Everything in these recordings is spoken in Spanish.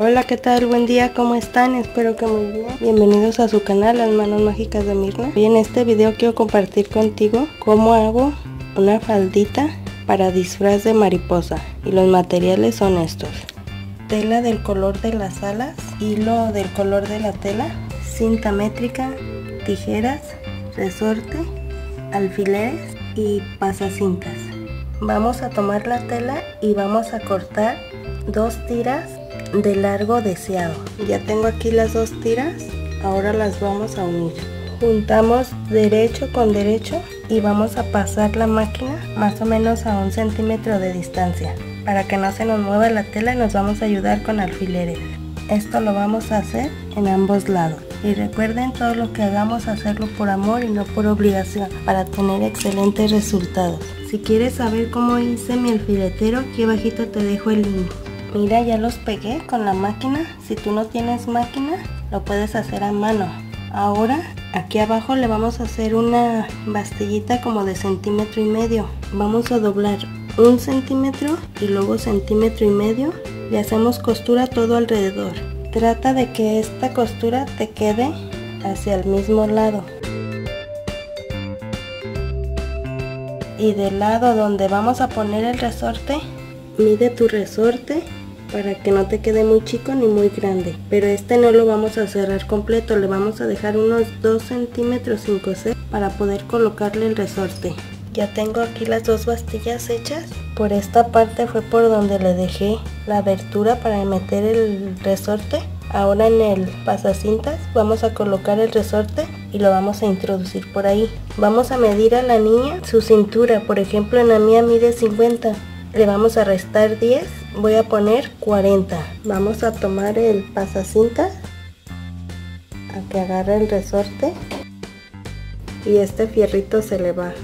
Hola, ¿qué tal? Buen día, ¿cómo están? Espero que muy bien. Bienvenidos a su canal, Las Manos Mágicas de Mirna. Hoy en este video quiero compartir contigo cómo hago una faldita para disfraz de mariposa. Y los materiales son estos: tela del color de las alas, hilo del color de la tela, cinta métrica, tijeras, resorte, alfileres y pasacintas. Vamos a tomar la tela y vamos a cortar 2 tiras de largo deseado. Ya tengo aquí las 2 tiras, ahora las vamos a unir. Juntamos derecho con derecho y vamos a pasar la máquina más o menos a 1 centímetro de distancia. Para que no se nos mueva la tela nos vamos a ayudar con alfileres. Esto lo vamos a hacer en ambos lados. Y recuerden, todo lo que hagamos hacerlo por amor y no por obligación, para tener excelentes resultados. Si quieres saber cómo hice mi alfiletero, aquí abajito te dejo el link. Mira, ya los pegué con la máquina. Si tú no tienes máquina, lo puedes hacer a mano. Ahora aquí abajo le vamos a hacer una bastillita como de 1,5 centímetros. Vamos a doblar 1 centímetro y luego 1,5 centímetros. Le hacemos costura todo alrededor. Trata de que esta costura te quede hacia el mismo lado. Y del lado donde vamos a poner el resorte, mide tu resorte para que no te quede muy chico ni muy grande. Pero este no lo vamos a cerrar completo, le vamos a dejar unos 2 centímetros sin coser para poder colocarle el resorte. Ya tengo aquí las 2 bastillas hechas. Por esta parte fue por donde le dejé la abertura para meter el resorte. Ahora en el pasacintas vamos a colocar el resorte y lo vamos a introducir por ahí. Vamos a medir a la niña su cintura. Por ejemplo, en la mía mide 50. Le vamos a restar 10. Voy a poner 40. Vamos a tomar el pasacintas a que agarre el resorte y este fierrito se le baja.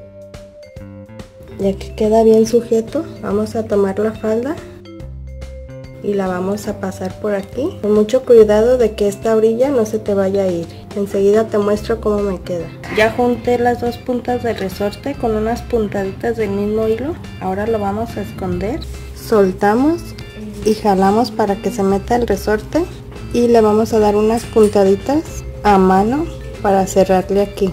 Ya que queda bien sujeto, vamos a tomar la falda y la vamos a pasar por aquí. Con mucho cuidado de que esta orilla no se te vaya a ir. Enseguida te muestro cómo me queda. Ya junté las 2 puntas del resorte con unas puntaditas del mismo hilo. Ahora lo vamos a esconder. Soltamos y jalamos para que se meta el resorte. Y le vamos a dar unas puntaditas a mano para cerrarle aquí.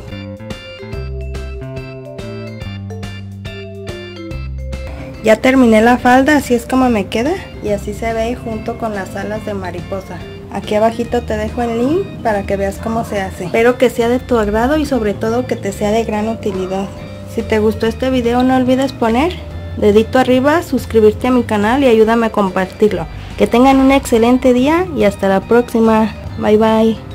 Ya terminé la falda, así es como me queda y así se ve junto con las alas de mariposa. Aquí abajito te dejo el link para que veas cómo se hace. Espero que sea de tu agrado y sobre todo que te sea de gran utilidad. Si te gustó este video no olvides poner dedito arriba, suscribirte a mi canal y ayúdame a compartirlo. Que tengan un excelente día y hasta la próxima. Bye bye.